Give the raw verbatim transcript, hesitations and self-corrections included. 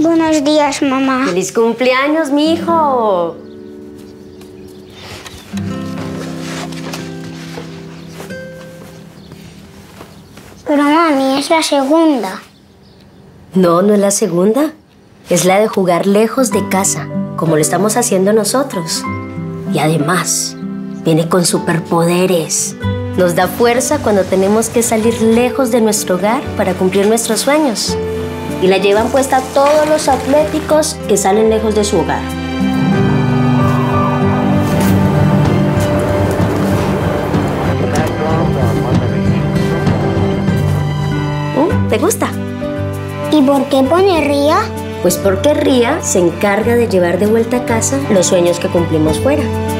Buenos días, mamá. ¡Feliz cumpleaños, mi hijo! Pero mami, es la segunda. No, no es la segunda. Es la de jugar lejos de casa, como lo estamos haciendo nosotros. Y además, viene con superpoderes. Nos da fuerza cuando tenemos que salir lejos de nuestro hogar para cumplir nuestros sueños. Y la llevan puesta todos los atléticos que salen lejos de su hogar. ¿Mm? ¿Te gusta? ¿Y por qué pone Ría? Pues porque Ría se encarga de llevar de vuelta a casa los sueños que cumplimos fuera.